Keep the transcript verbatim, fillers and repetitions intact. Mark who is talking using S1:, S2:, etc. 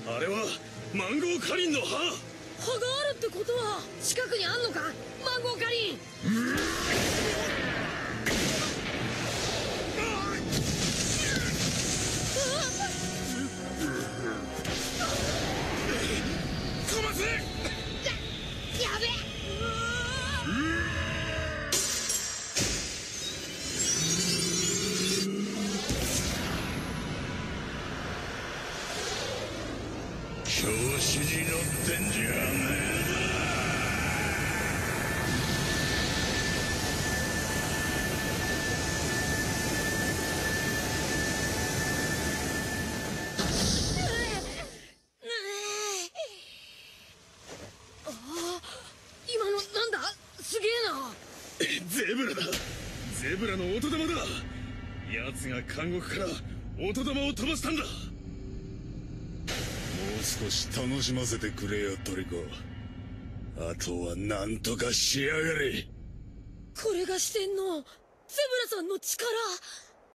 S1: あれはマンゴーカリンの葉。
S2: 葉があるってことは近くにあんのか、マンゴーカリン。
S1: かませ。
S2: や、やべ。
S1: 調子に乗ってんじゃねえぞ。
S2: 今のなんだ、すげえな。
S1: ゼブラだ。ゼブラの音玉だ。奴が監獄から音玉を飛ばしたんだ。もう少し楽しませてくれよトリコ。あとはなんとかしやがれ。
S2: これが四天王ゼブラさんの力。